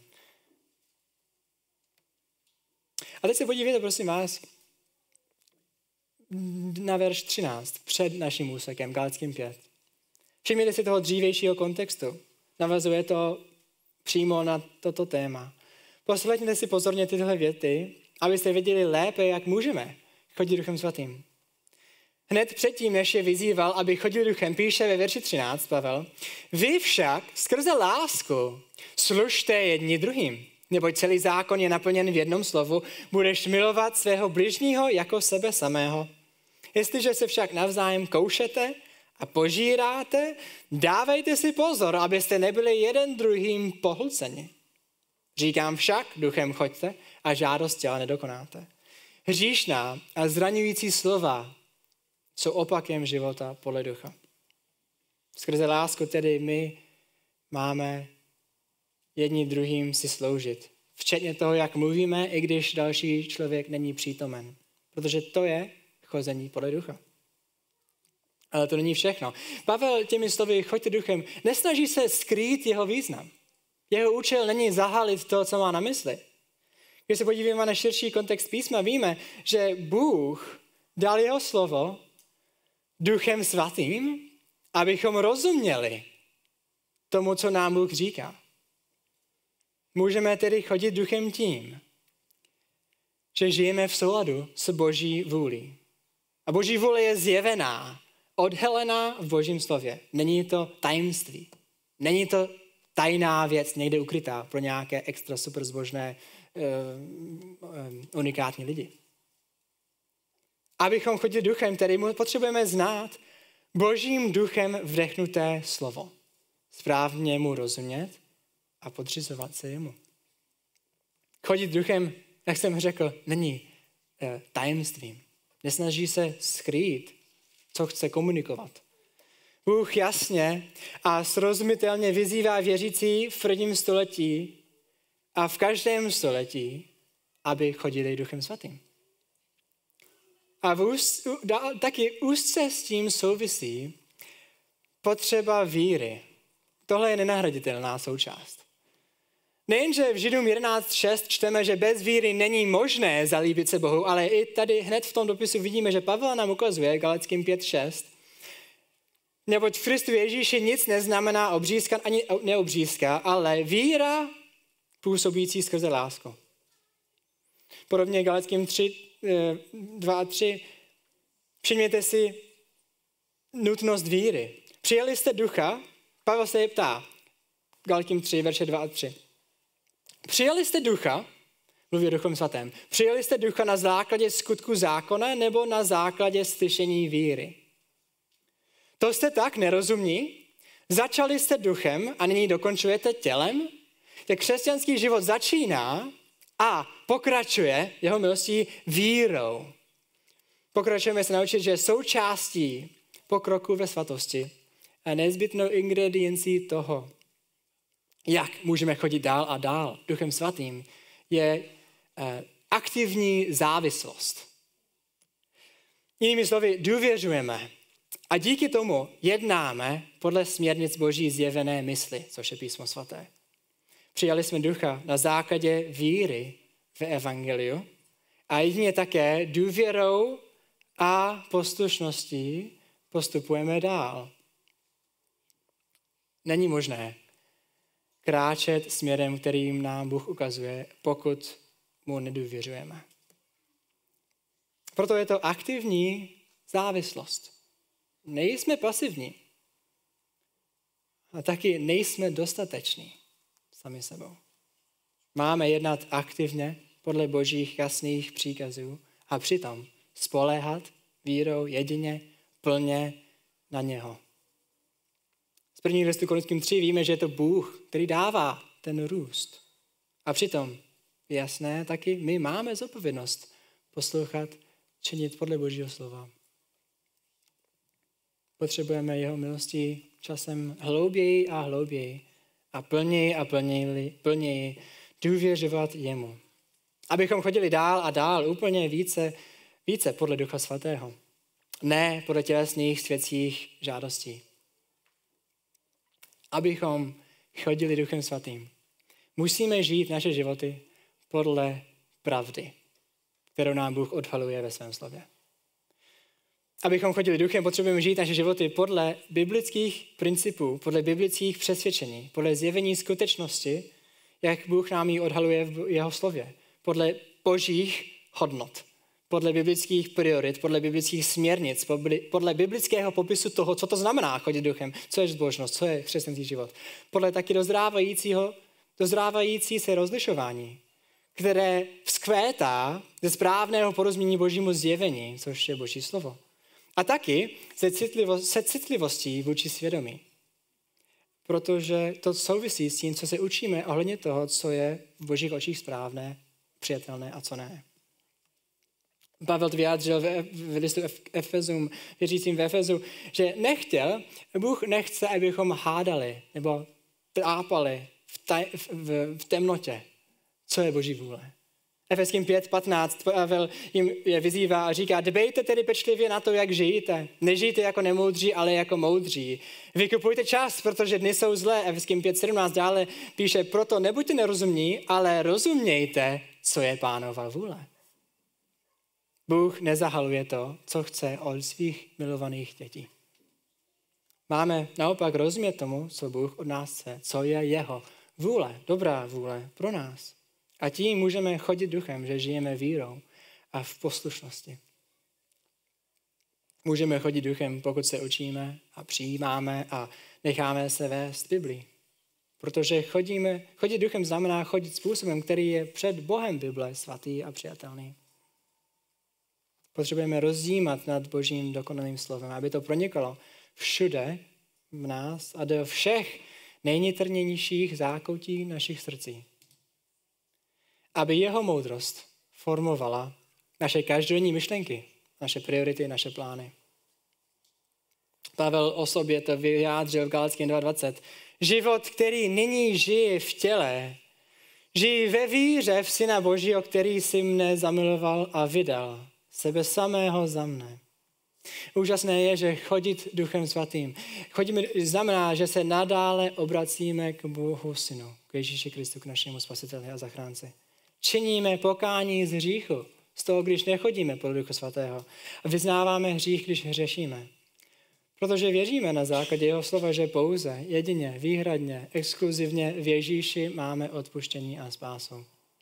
A teď se podívejte, prosím vás, na verš 13, před naším úsekem, Galackým 5. Všimněte si toho dřívějšího kontextu. Navazuje to přímo na toto téma. Poslechněte si pozorně tyhle věty, abyste věděli lépe, jak můžeme chodit Duchem Svatým. Hned předtím, než je vyzýval, aby chodil duchem, píše ve verši 13 Pavel, vy však skrze lásku služte jedni druhým, neboť celý zákon je naplněn v jednom slovu, budeš milovat svého bližního jako sebe samého. Jestliže se však navzájem koušete a požíráte, dávejte si pozor, abyste nebyli jeden druhým pohlceni. Říkám však, duchem choďte a žádost těla nedokonáte. Hříšná a zraňující slova jsou opakem života podle ducha. Skrze lásku tedy my máme jedni druhým si sloužit. Včetně toho, jak mluvíme, i když další člověk není přítomen. Protože to je chození podle ducha. Ale to není všechno. Pavel těmi slovy choďte duchem nesnaží se skrýt jeho význam. Jeho účel není zahalit to, co má na mysli. Když se podíváme na širší kontext písma, víme, že Bůh dal jeho slovo Duchem Svatým, abychom rozuměli tomu, co nám Bůh říká. Můžeme tedy chodit duchem tím, že žijeme v souladu s Boží vůlí. A Boží vůle je zjevená, odhalená v Božím slově. Není to tajemství. Není to tajná věc někde ukrytá pro nějaké extra super zbožné unikátní lidi. Abychom chodili duchem, tedy potřebujeme znát Božím duchem vdechnuté slovo. Správně mu rozumět a podřizovat se jemu. Chodit duchem, jak jsem řekl, není tajemstvím. Nesnaží se skrýt, co chce komunikovat. Bůh jasně a srozumitelně vyzývá věřící v prvním století a v každém století, aby chodili Duchem Svatým. A taky úzce s tím souvisí potřeba víry. Tohle je nenahraditelná součást. Nejenže v Židům 11.6 čteme, že bez víry není možné zalíbit se Bohu, ale i tady hned v tom dopisu vidíme, že Pavel nám ukazuje, Galackým 5.6, neboť v Kristu Ježíši nic neznamená obřízka ani neobřízka, ale víra působící skrze lásku. Podobně Galackým 2 a 3. Všimněte si nutnost víry. Přijali jste ducha, Pavel se je ptá, Galackým 3, verše 2 a 3. Přijali jste ducha, mluví o Duchem Svatém, přijali jste ducha na základě skutku zákona nebo na základě slyšení víry? To jste tak nerozumní? Začali jste duchem a nyní dokončujete tělem? Tak křesťanský život začíná a pokračuje jeho milostí vírou. Pokračujeme se naučit, že součástí pokroku ve svatosti a nezbytnou ingrediencí toho, jak můžeme chodit dál a dál Duchem Svatým, je aktivní závislost. Jinými slovy, důvěřujeme a díky tomu jednáme podle směrnic Boží zjevené mysli, což je Písmo Svaté. Přijali jsme ducha na základě víry v evangeliu a jedině také důvěrou a poslušností postupujeme dál. Není možné kráčet směrem, kterým nám Bůh ukazuje, pokud mu nedůvěřujeme. Proto je to aktivní závislost. Nejsme pasivní. A taky nejsme dostateční sami sebou. Máme jednat aktivně podle Božích jasných příkazů a přitom spoléhat vírou jedině plně na něho. Z prvního listu Korinským 3 víme, že je to Bůh, který dává ten růst. A přitom, jasné, taky my máme zodpovědnost poslouchat, činit podle Božího slova. Potřebujeme jeho milosti časem hlouběji a hlouběji a plněji důvěřovat jemu. Abychom chodili dál a dál úplně více podle Ducha Svatého. Ne podle tělesných světských žádostí. Abychom chodili Duchem Svatým. Musíme žít naše životy podle pravdy, kterou nám Bůh odhaluje ve svém slově. Abychom chodili duchem, potřebujeme žít naše životy podle biblických principů, podle biblických přesvědčení, podle zjevení skutečnosti, jak Bůh nám ji odhaluje v jeho slově, podle božích hodnot, podle biblických priorit, podle biblických směrnic, podle biblického popisu toho, co to znamená chodit duchem, co je zbožnost, co je křesťanský život, podle taky dozrávající se rozlišování, které vzkvétá ze správného porozumění Božímu zjevení, což je Boží slovo. A taky se citlivostí vůči svědomí. Protože to souvisí s tím, co se učíme ohledně toho, co je v Božích očích správné, přijatelné a co ne. Pavel vyjádřil v listu Efezům, věřícím v Efezu, že Bůh nechce, abychom hádali nebo trápali v temnotě, co je Boží vůle. Efeským 5:15 Pavel jim je vyzývá a říká, dbejte tedy pečlivě na to, jak žijete. Nežijte jako nemoudří, ale jako moudří. Vykupujte čas, protože dny jsou zlé. Efeským 5:17 dále píše, proto nebuďte nerozumní, ale rozumějte, co je Pánova vůle. Bůh nezahaluje to, co chce od svých milovaných dětí. Máme naopak rozumět tomu, co Bůh od nás chce, co je jeho vůle, dobrá vůle pro nás. A tím můžeme chodit duchem, že žijeme vírou a v poslušnosti. Můžeme chodit duchem, pokud se učíme a přijímáme a necháme se vést Biblii. Protože chodit duchem znamená chodit způsobem, který je před Bohem Bible svatý a přijatelný. Potřebujeme rozdímat nad Božím dokonalým slovem, aby to pronikalo všude v nás a do všech nejnitrnějších zákoutí našich srdcí. Aby jeho moudrost formovala naše každodenní myšlenky, naše priority, naše plány. Pavel o sobě to vyjádřil v Galackým 2:20. Život, který nyní žije v těle, žiji ve víře v Syna Božího, který si mne zamiloval a vydal sebe samého za mne. Úžasné je, že chodit Duchem Svatým. Chodíme znamená, že se nadále obracíme k Bohu Synu, k Ježíši Kristu, k našemu Spasiteli a zachránci. Činíme pokání z hříchu, z toho, když nechodíme podle Ducha Svatého. A vyznáváme hřích, když hřešíme. Protože věříme na základě jeho slova, že pouze, jedině, výhradně, exkluzivně v Ježíši máme odpuštění a spásu.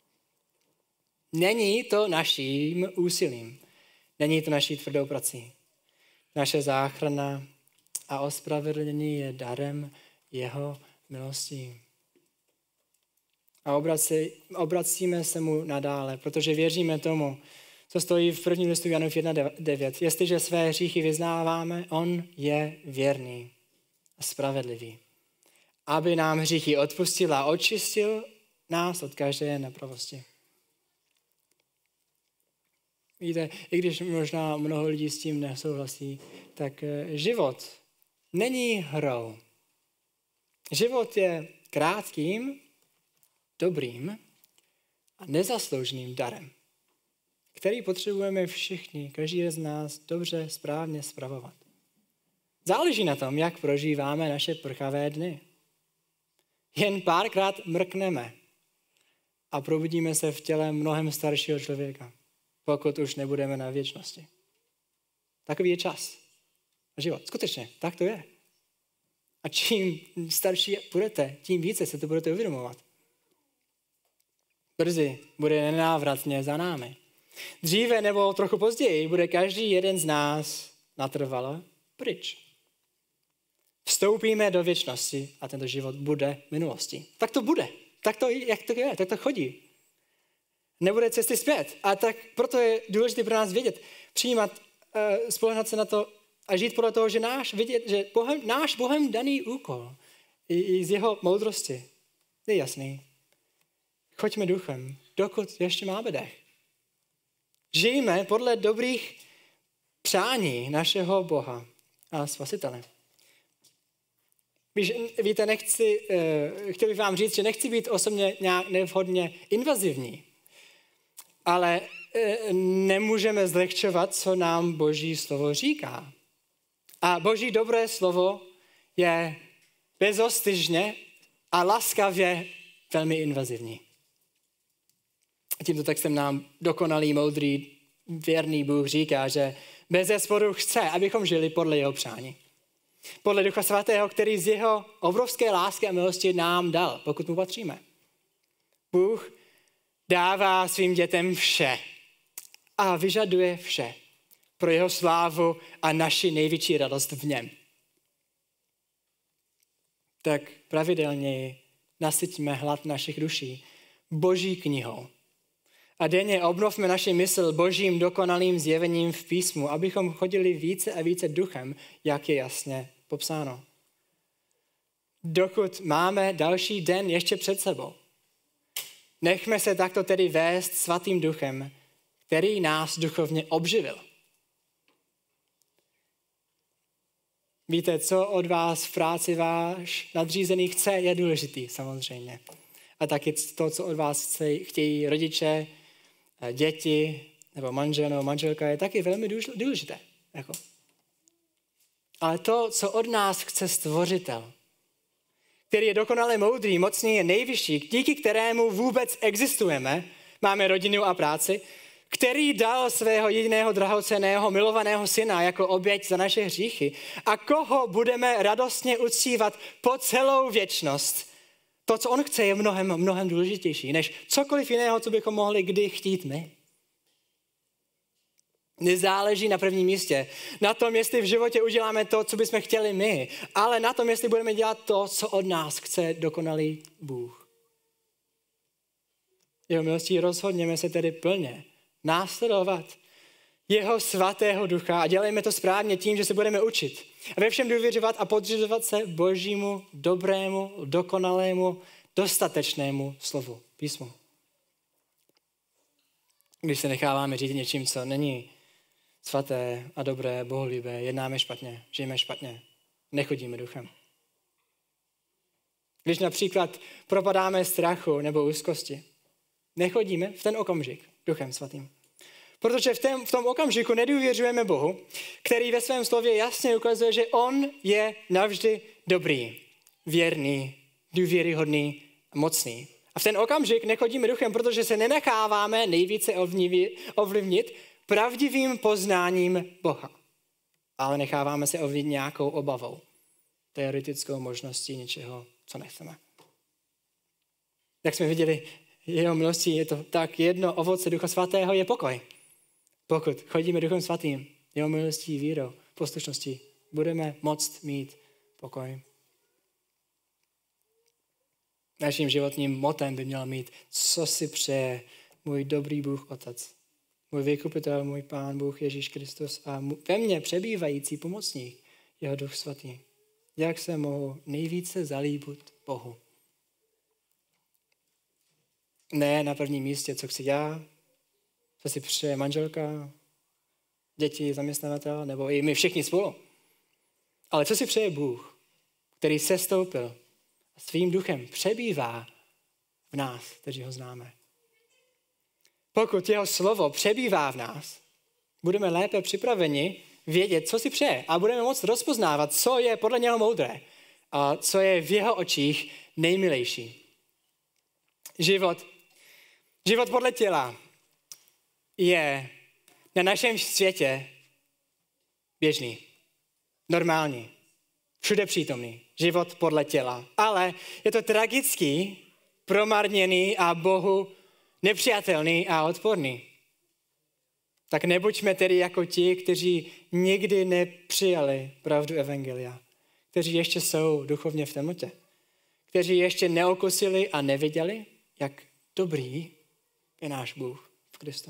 Není to naším úsilím. Není to naší tvrdou prací. Naše záchrana a ospravedlnění je darem jeho milostí. A obracíme se mu nadále, protože věříme tomu, co stojí v prvním listu Janův 1:9. Jestliže své hříchy vyznáváme, on je věrný a spravedlivý, aby nám hříchy odpustil a očistil nás od každé nepravosti. Víte, i když možná mnoho lidí s tím nesouhlasí, tak život není hrou. Život je krátkým, dobrým a nezaslouženým darem, který potřebujeme všichni, každý z nás dobře, správně spravovat. Záleží na tom, jak prožíváme naše prchavé dny. Jen párkrát mrkneme a probudíme se v těle mnohem staršího člověka, pokud už nebudeme na věčnosti. Takový je čas a život. Skutečně, tak to je. A čím starší budete, tím více se to budete uvědomovat. Brzy bude nenávratně za námi. Dříve nebo trochu později bude každý jeden z nás natrvalo pryč. Vstoupíme do věčnosti a tento život bude minulostí. Tak to bude. Tak to, jak to je, tak to chodí. Nebude cesty zpět. A tak proto je důležité pro nás vědět, přijímat, spolehnat se na to a žít podle toho, že náš Bohem daný úkol i z jeho moudrosti je jasný. Choďme duchem, dokud ještě máme dech. Žijme podle dobrých přání našeho Boha a Spasitele. Víte, chtěl bych vám říct, že nechci být osobně nějak nevhodně invazivní, ale nemůžeme zlehčovat, co nám Boží slovo říká. A Boží dobré slovo je bezostyšně a laskavě velmi invazivní. Tímto textem nám dokonalý, moudrý, věrný Bůh říká, že bezesporu chce, abychom žili podle jeho přání. Podle Ducha Svatého, který z jeho obrovské lásky a milosti nám dal, pokud mu patříme. Bůh dává svým dětem vše a vyžaduje vše pro jeho slávu a naši největší radost v něm. Tak pravidelně nasyťme hlad našich duší Boží knihou. A denně obnovme naši mysl Božím dokonalým zjevením v písmu, abychom chodili více a více duchem, jak je jasně popsáno. Dokud máme další den ještě před sebou. Nechme se takto tedy vést svatým duchem, který nás duchovně obživil. Víte, co od vás v práci váš nadřízený chce, je důležitý samozřejmě. A taky to, co od vás chtějí rodiče, děti nebo manžel nebo manželka, je taky velmi důležité. Ale to, co od nás chce Stvořitel, který je dokonale moudrý, mocný, je nejvyšší, díky kterému vůbec existujeme, máme rodinu a práci, který dal svého jediného drahocenného milovaného syna jako oběť za naše hříchy a koho budeme radostně uctívat po celou věčnost. To, co on chce, je mnohem důležitější, než cokoliv jiného, co bychom mohli kdy chtít my. Nezáleží na prvním místě na tom, jestli v životě uděláme to, co bychom chtěli my, ale na tom, jestli budeme dělat to, co od nás chce dokonalý Bůh. Jeho milostí rozhodněme se tedy plně následovat jeho svatého ducha a dělejme to správně tím, že se budeme učit. A ve všem důvěřovat a podřizovat se Božímu, dobrému, dokonalému, dostatečnému slovu, písmu. Když se necháváme řídit něčím, co není svaté a dobré, bohulibé, jednáme špatně, žijeme špatně, nechodíme duchem. Když například propadáme strachu nebo úzkosti, nechodíme v ten okamžik duchem svatým. Protože v tom okamžiku nedůvěřujeme Bohu, který ve svém slově jasně ukazuje, že on je navždy dobrý, věrný, důvěryhodný a mocný. A v ten okamžik nechodíme duchem, protože se nenecháváme nejvíce ovlivnit pravdivým poznáním Boha. Ale necháváme se ovlivnit nějakou obavou, teoretickou možností něčeho, co nechceme. Jak jsme viděli, jeho milostí je to tak, jedno ovoce Ducha Svatého je pokoj. Pokud chodíme Duchem Svatým, jeho milostí, vírou, poslušností, budeme moct mít pokoj. Naším životním motem by mělo mít, co si přeje můj dobrý Bůh Otec, můj vykupitel, můj Pán Bůh Ježíš Kristus a ve mně přebývající pomocník, jeho Duch Svatý. Jak se mohu nejvíce zalíbit Bohu. Ne na prvním místě, co chci já, co si přeje manželka, děti, zaměstnavatel, nebo i my všichni spolu. Ale co si přeje Bůh, který sestoupil a svým duchem přebývá v nás, kteří ho známe. Pokud jeho slovo přebývá v nás, budeme lépe připraveni vědět, co si přeje a budeme moct rozpoznávat, co je podle něho moudré a co je v jeho očích nejmilejší. Život podle těla je na našem světě běžný, normální, všude přítomný. Život podle těla. Ale je to tragický, promarněný a Bohu nepřijatelný a odporný. Tak nebuďme tedy jako ti, kteří nikdy nepřijali pravdu evangelia, kteří ještě jsou duchovně v temnotě, kteří ještě neokusili a neviděli, jak dobrý je náš Bůh v Kristu.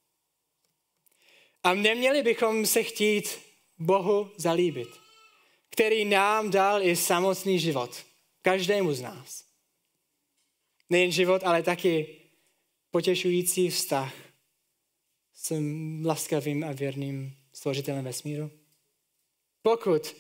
A neměli bychom se chtít Bohu zalíbit, který nám dal i samotný život, každému z nás. Nejen život, ale taky potěšující vztah s laskavým a věrným stvořitelem vesmíru. Pokud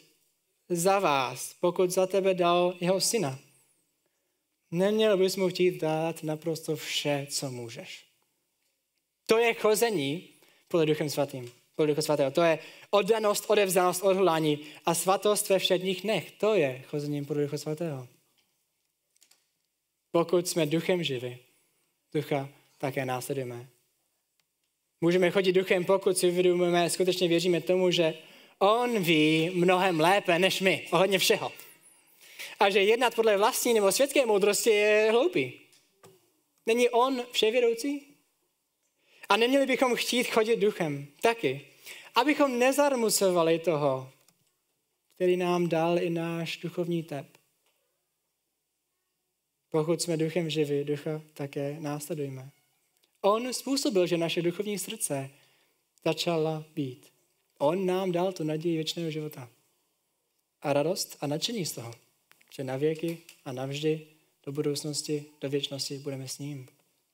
za tebe dal jeho syna, neměl bys mu chtít dát naprosto vše, co můžeš. To je chození podle Duchem Svatým. Podle Ducha Svatého. To je oddanost, odevzdanost, odhodlání a svatost ve všedních dnech. To je chozením podle Ducha Svatého. Pokud jsme duchem živi, ducha také následujeme. Můžeme chodit duchem, pokud si uvědomujeme, skutečně věříme tomu, že on ví mnohem lépe než my, ohledně všeho. A že jednat podle vlastní nebo světské moudrosti je hloupý. Není on vševědoucí? A neměli bychom chtít chodit duchem taky, abychom nezarmucovali toho, který nám dal i náš duchovní tep. Pokud jsme duchem živi, ducha také následujeme. On způsobil, že naše duchovní srdce začala být. On nám dal tu naději věčného života. A radost a nadšení z toho, že na věky a navždy do budoucnosti, do věčnosti budeme s ním.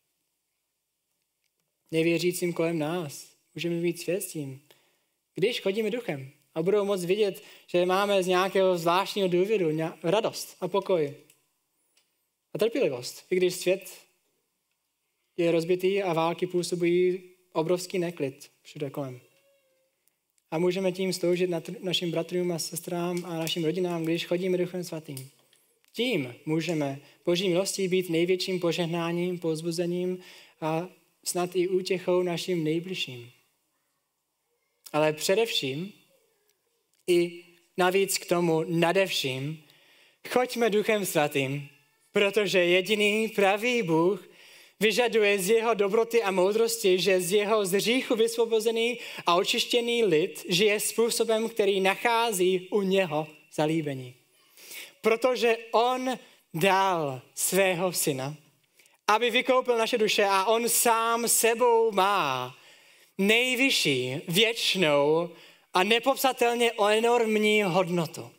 Nevěřícím kolem nás můžeme být svědectvím, když chodíme duchem a budou moct vidět, že máme z nějakého zvláštního důvodu radost a pokoj a trpělivost. I když svět je rozbitý a války působují obrovský neklid všude kolem. A můžeme tím sloužit našim bratrům a sestrám a našim rodinám, když chodíme Duchem Svatým. Tím můžeme Boží milostí být největším požehnáním, povzbuzením a snad i útěchou našim nejbližším. Ale především i navíc k tomu nadevším choďme Duchem Svatým, protože jediný pravý Bůh vyžaduje z jeho dobroty a moudrosti, že z jeho z hříchu vysvobozený a očištěný lid žije způsobem, který nachází u něho zalíbení. Protože on dal svého syna, aby vykoupil naše duše a on sám sebou má nejvyšší, věčnou a nepopsatelně enormní hodnotu.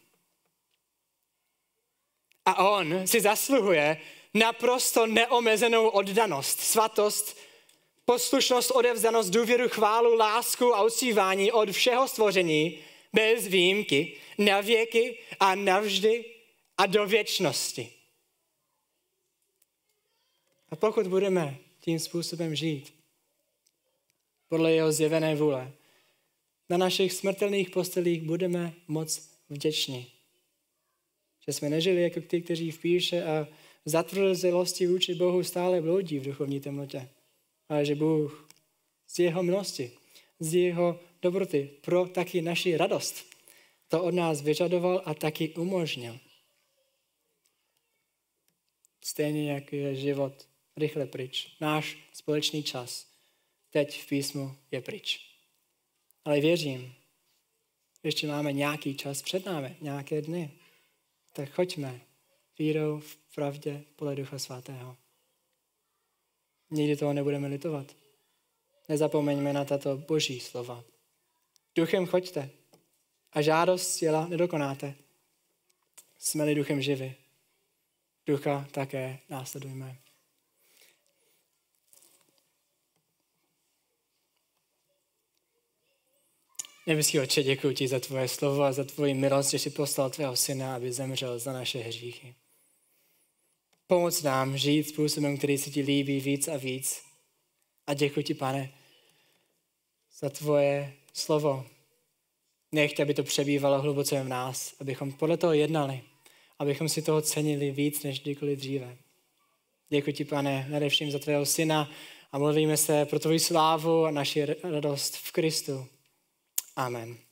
A on si zasluhuje naprosto neomezenou oddanost, svatost, poslušnost, odevzdanost, důvěru, chválu, lásku a uctívání od všeho stvoření bez výjimky, na věky a navždy a do věčnosti. A pokud budeme tím způsobem žít, podle jeho zjevené vůle, na našich smrtelných postelích budeme moc vděční. Že jsme nežili jako ty, kteří v píše a zatvrzelosti vůči Bohu stále bloudí v duchovní temnotě. Ale že Bůh z jeho milosti, z jeho dobroty pro taky naši radost to od nás vyžadoval a taky umožnil. Stejně jak je život rychle pryč. Náš společný čas teď v písmu je pryč. Ale věřím, ještě máme nějaký čas před námi, nějaké dny. Tak choďme vírou v pravdě podle Ducha Svatého. Nikdy toho nebudeme litovat. Nezapomeňme na tato boží slova. Duchem choďte a žádost těla nedokonáte. Jsme-li duchem živi, ducha také následujme. Nebeský Otče, děkuji ti za tvoje slovo a za tvoji milost, že jsi poslal tvého syna, aby zemřel za naše hříchy. Pomoc nám žít způsobem, který se ti líbí víc a víc. A děkuji ti, Pane, za tvoje slovo. Nech, aby to přebývalo hluboce v nás, abychom podle toho jednali, abychom si toho cenili víc než kdykoliv dříve. Děkuji ti, Pane, nadevším za tvého syna a modlíme se pro tvoji slávu a naši radost v Kristu. Amen.